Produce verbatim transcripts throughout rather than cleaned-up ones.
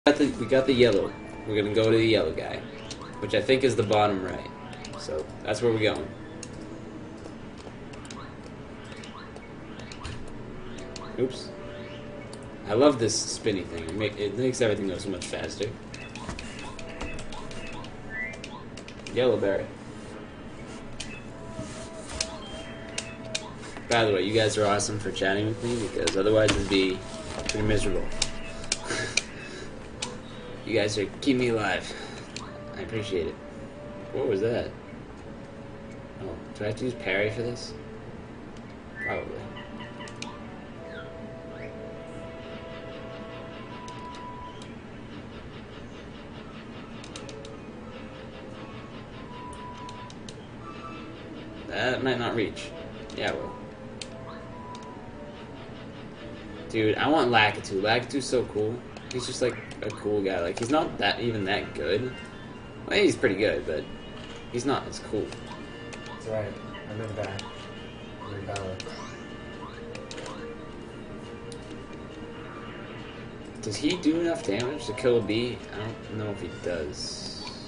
got the, we got the yellow. We're gonna go to the yellow guy, which I think is the bottom right. So that's where we're going. Oops. I love this spinny thing. It, make, it makes everything go so much faster. Yellow berry. By the way, you guys are awesome for chatting with me because otherwise it'd be pretty miserable. You guys are keeping me alive. I appreciate it. What was that? Oh, do I have to use parry for this? Probably. That might not reach. Yeah, well. Dude, I want Lakitu. Lakitu's so cool. He's just like a cool guy. Like, he's not that even that good. Well, he's pretty good, but he's not as cool. That's right. I remember that. I remember that. Does he do enough damage to kill a bee? I don't know if he does.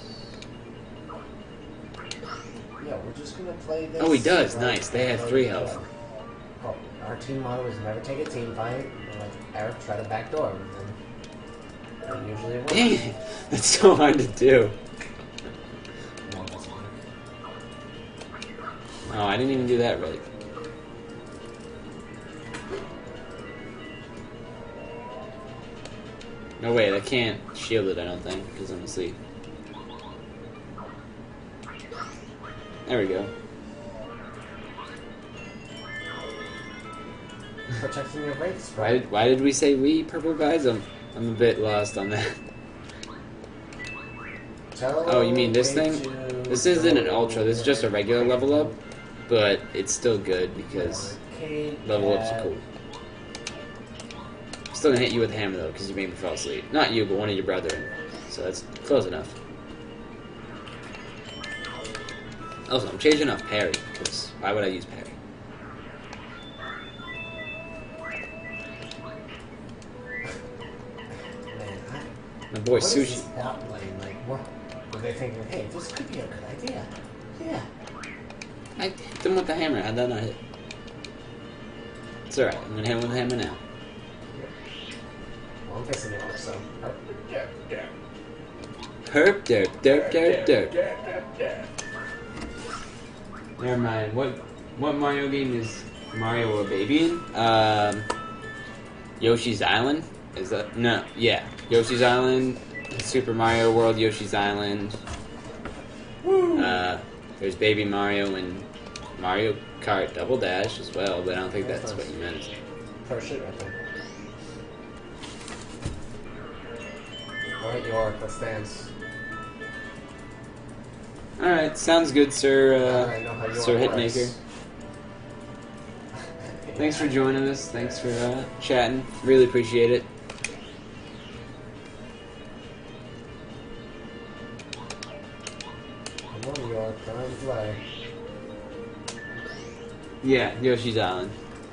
Yeah, we're just gonna play this. Oh, he does. Right? Nice. They have three health. Oh, our team motto is never take a team fight. And like Eric try to backdoor him. And, and usually it works. Dang it. That's so hard to do. No, that's fine. Oh, I didn't even do that right. No, wait. I can't shield it, I don't think, because I'm asleep. There we go. Protecting your rates, Why right? did, why did we say we? Purple guys? I'm, I'm a bit lost on that. Tell Oh, you mean this thing? to This isn't an go ultra, this is just a regular level up. But it's still good because arcade level ups are at- cool. Still gonna hit you with a hammer though, because you made me fall asleep. Not you, but one of your brethren. So that's close enough. Also, I'm changing off parry, because why would I use parry? Man, I, My boy what is Sushi. this outline? Like, what? Were they thinking, hey, this could be a good idea? Yeah. I hit him with the hammer, how'd that not hit? It's alright, I'm gonna hit him with the hammer now. Well, I'm pissing you off, so. Herp, derp, derp, derp, derp. Never mind. What what Mario game is Mario a baby in? Um, Yoshi's Island? Is that no? Yeah, Yoshi's Island, Super Mario World, Yoshi's Island. Uh, there's Baby Mario and Mario Kart Double Dash as well, but I don't think that's what you meant. First shit right there. Alright, York, let's dance. Alright, sounds good, Sir, Now I know how uh, York Sir works. Hitmaker. Thanks for joining us. Thanks for uh, chatting. Really appreciate it. Come on, York, come and play. Yeah, Yoshi's Island.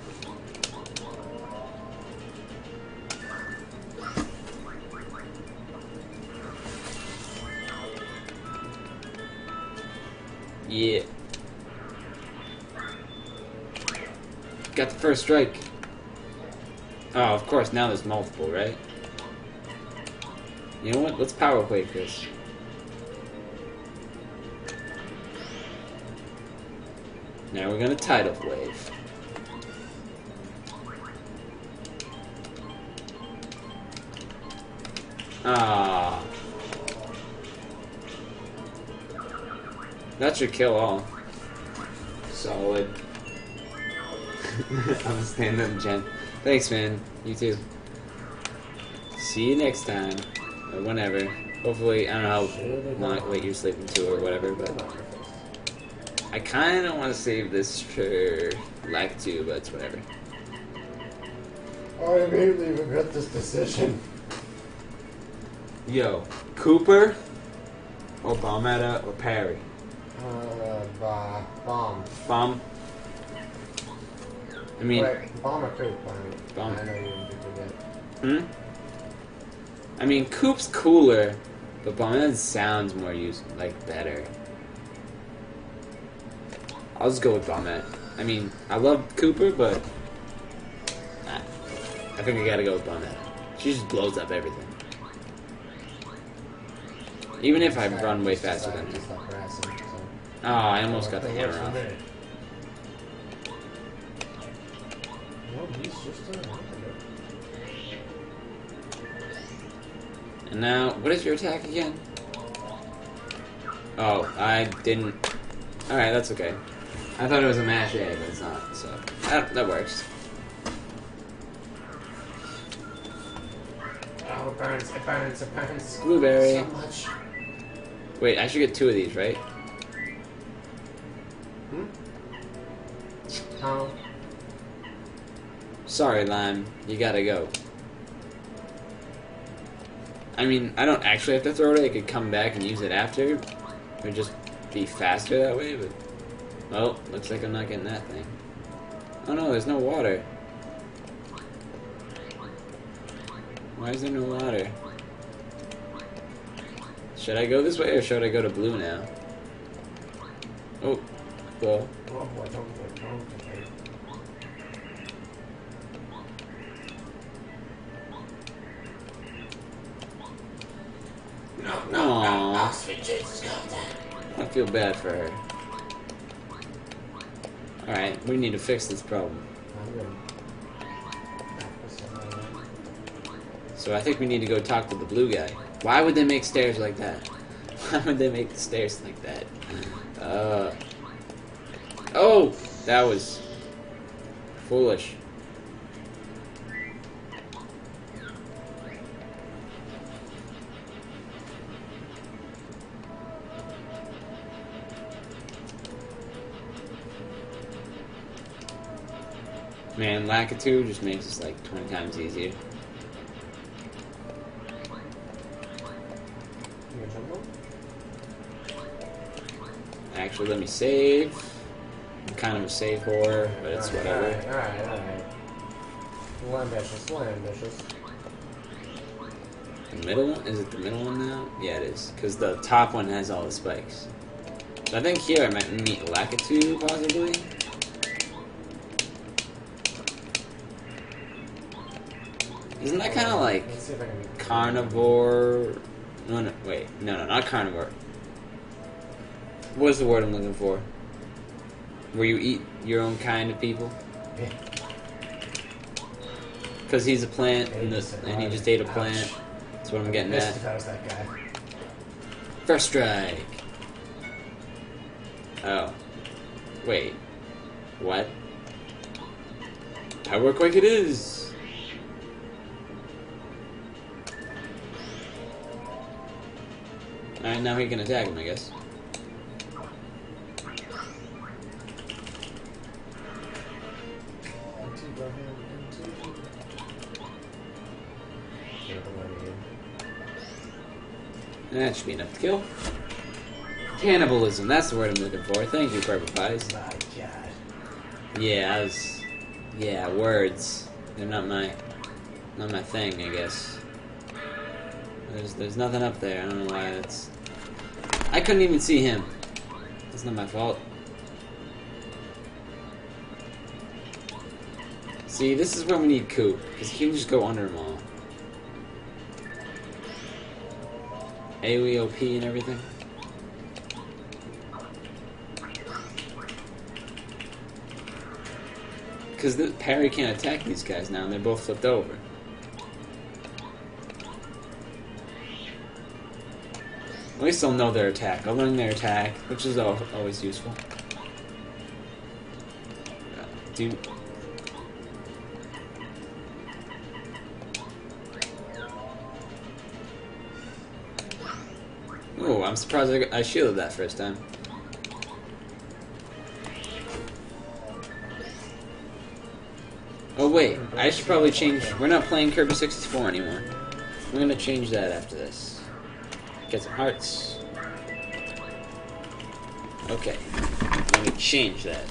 Yeah. Got the first strike. Oh, of course, now there's multiple, right? You know what? Let's power play Chris. Now we're gonna tidal wave. Ah. That should kill all. Solid. I'm a stand-up gent. Thanks, man. You too. See you next time. Or whenever. Hopefully, I don't know how long, late you're sleeping too or whatever, but I kind of want to save this for Lakitu, but it's whatever. I immediately regret this decision. Yo, Cooper, or Bombetta, or Parry? Uh, bah, bomb. Bomb. I mean, Wait, bomb or coop? I mean, Bomb. I know you didn't forget. hmm? I mean, Coop's cooler, but Bombette sounds more used like better. I'll just go with Bombette. I mean, I love Cooper, but nah, I think I gotta go with Bombette. She just blows up everything. Even if I run way faster than her. Oh, I almost got the hammer off. And now, what is your attack again? Oh, I didn't... Alright, that's okay. I thought it was a mash A, but it's not, so... That, that works. Oh, it burns, it burns, it burns. Blueberry. So much. Wait, I should get two of these, right? Hmm? Oh. Sorry, Lime. You gotta go. I mean, I don't actually have to throw it. I could come back and use it after. Or just be faster that way, but... Well, looks like I'm not getting that thing. Oh no, there's no water. Why is there no water? Should I go this way or should I go to blue now? Oh, well. Oh boy, don't go, don't go. No, no, no, no, sweet Jesus, no, I feel bad for her. Alright, we need to fix this problem. So I think we need to go talk to the blue guy. Why would they make stairs like that? Why would they make the stairs like that? Uh. Oh! That was foolish. Man, Lakitu just makes this like twenty times easier. Actually, let me save. I'm kind of a save whore, but it's alright, whatever. Alright, alright, alright. Little ambitious, little ambitious. The middle one? Is it the middle one now? Yeah, it is. Because the top one has all the spikes. So I think here I might meet Lakitu, possibly. Isn't that kind of like Let's see if I can get carnivore? No, no, wait. No, no, not carnivore. What's the word I'm looking for? Where you eat your own kind of people? Yeah. Because he's a plant, and, the, and he just ate a plant. Ouch. That's what I'm getting Missed at. if I was that guy. First strike. Oh. Wait. What? Power Quake it is! Alright, now he can attack him, I guess. That should be enough to kill. Cannibalism, that's the word I'm looking for. Thank you, Purple Pies. My God. Yeah, I was... Yeah, words. They're not my... Not my thing, I guess. There's, there's nothing up there. I don't know why that's... I couldn't even see him. That's not my fault. See, this is where we need Coop, because he can just go under them all. AoE O P and everything. Because the parry can't attack these guys now, and they're both flipped over. At least I'll know their attack. I'll learn their attack, which is al always useful. Dude. Oh, I'm surprised I, got, I shielded that first time. Oh wait, I should probably change... We're not playing Kirby sixty-four anymore. I'm gonna change that after this. Get some hearts. Okay, let me change that.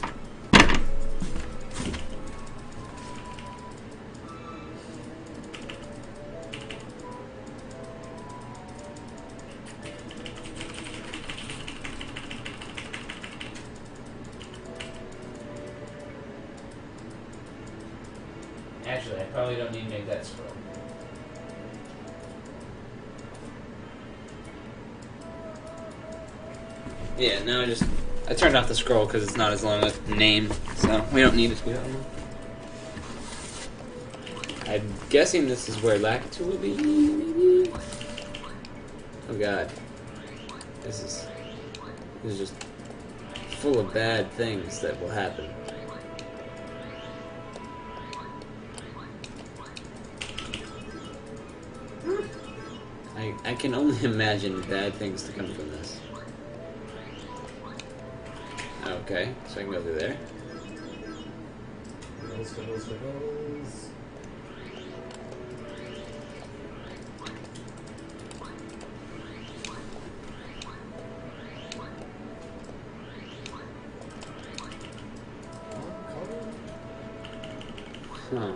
Actually, I probably don't need to make that scroll. Yeah, no, I just I turned off the scroll because it's not as long a name, so we don't need it to be that long. I'm guessing this is where Lakitu will be, maybe? Oh god. This is this is just full of bad things that will happen. I I can only imagine bad things to come from this. Okay, so I can go through there. Squiggles, squiggles, squiggles. Huh.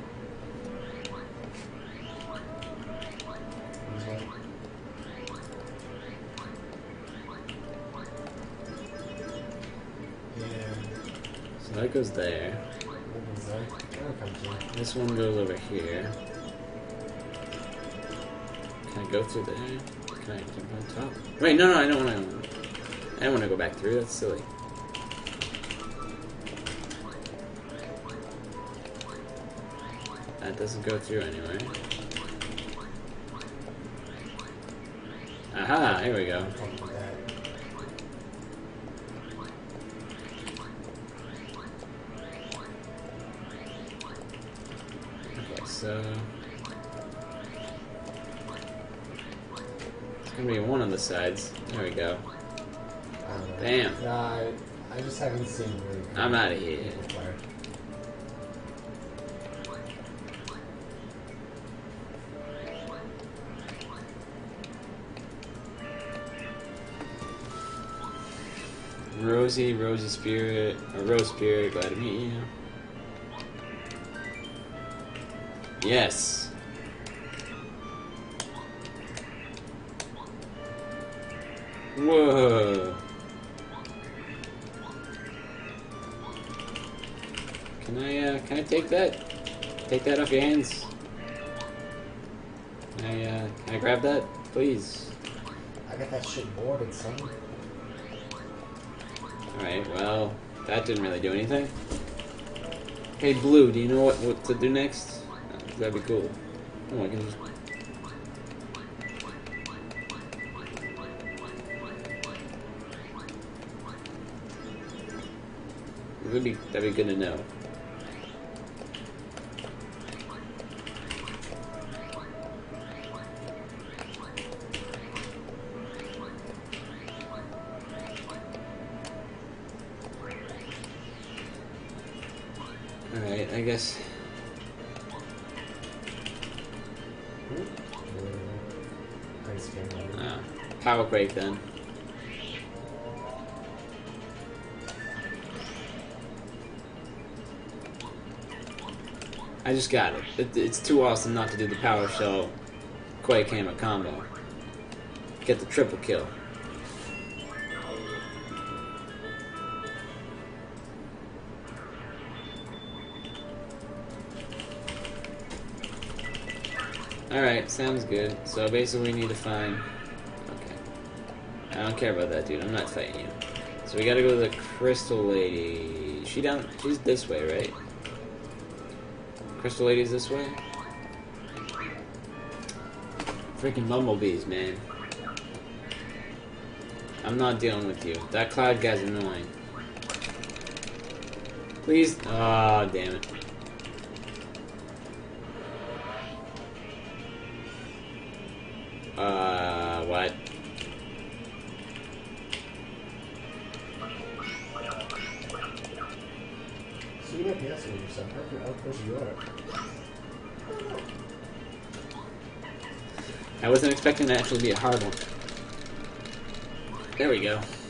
So that goes there. This one goes over here. Can I go through there? Can I jump on top? Wait, no, no, I don't want to. I don't want to go back through. That's silly. That doesn't go through anywhere. Aha! Here we go. So it's gonna be one of the sides. There we go. Damn. No, I, I just haven't seen really. I'm out of here. Rosie, Rosie Spirit, or Rose Spirit, glad to meet you. Yes. Whoa. Can I, uh, can I take that? Take that off your hands? Can I, uh, can I grab that, please? I got that shit boarded, son. Alright, well, that didn't really do anything. Hey, Blue, do you know what, what to do next? That'd be cool. Oh, I can just... That'd be, that'd be good to know. Alright, I guess... Uh, power quake then. I just got it. it. It's too awesome not to do the power shell quake hammer combo. Get the triple kill. Alright, sounds good. So basically we need to find... Okay. I don't care about that, dude. I'm not fighting you. So we gotta go to the Crystal Lady. She down... She's this way, right? Crystal Lady's this way? Freaking bumblebees, man. I'm not dealing with you. That cloud guy's annoying. Please... Ah, oh, damn it. Uh, what? So you got the answer yourself. How can I push you up? I wasn't expecting that to actually be a hard one. There we go.